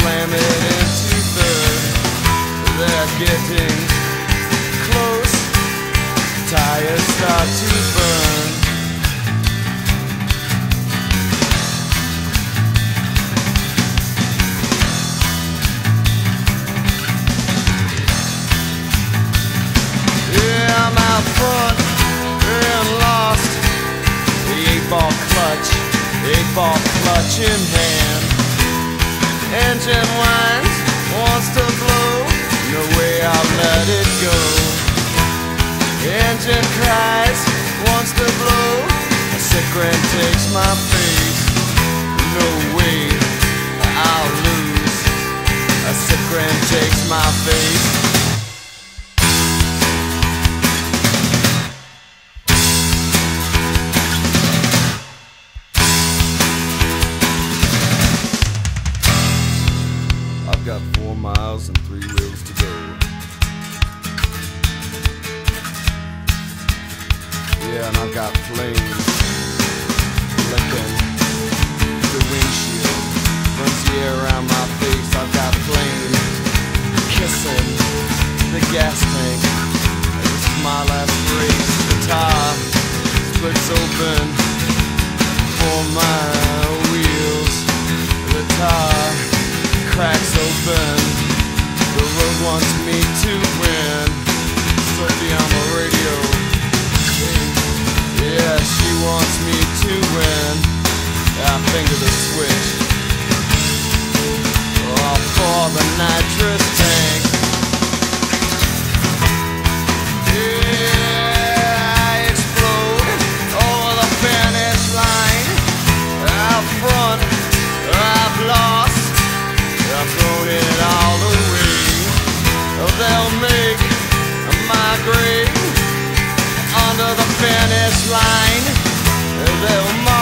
slam it into third. They're getting close, tires start to burn. Yeah, I'm out front and lost. The 8-ball clutch in hand. Engine whines, wants to blow. No way I'll let it go. Engine cries, wants to blow. A sick grin takes my face. No way I'll lose. A sick grin takes my face. I've got 4 miles and 3 wheels to go. Yeah, and I've got flames licking the windshield. Runs the air around my face. I've got flames kissing the gas tank. This is my last race. The tire splits open for my wheels. The tire cracks open. The road wants me to win. Sophie on the radio. Yeah, she wants me to win. I finger the switch. Oh, for the nitrous tank. Yeah, I explode over the finish line. Out front, I've lost. I've thrown it all away. They'll make my grave under the finish line. They'll mark